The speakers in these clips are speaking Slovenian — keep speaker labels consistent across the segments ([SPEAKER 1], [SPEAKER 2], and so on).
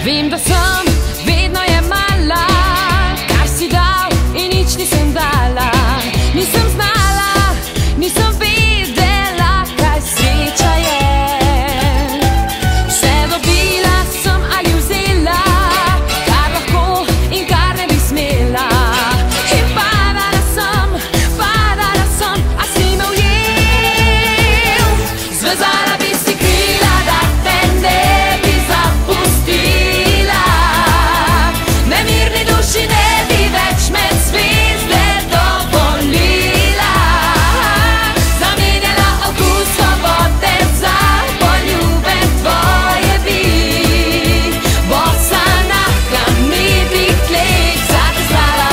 [SPEAKER 1] Vem, da sem vedno jemala, kar si dal in nič nisem dala. Nisem znala, nisem vedela, kaj sreča je. Vse dobila sem ali vzela, kar lahko in kar ne bi smela. In padala sem, a si me ujel. Zvezala bi si krila, da te ne bi zapustila. Nemirni duši ne bi več med zvezde dovolila. Zamenjala okus svobode za poljuben tvoje bi. Bosa na kamnitih tleh zateslala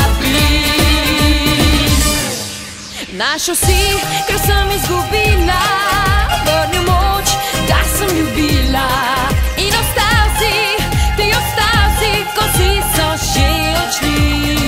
[SPEAKER 1] bliž. Našel si, ker sem izgubila, vrnil moč, kar sem ljubila. In ostal si, ko si so že odšli.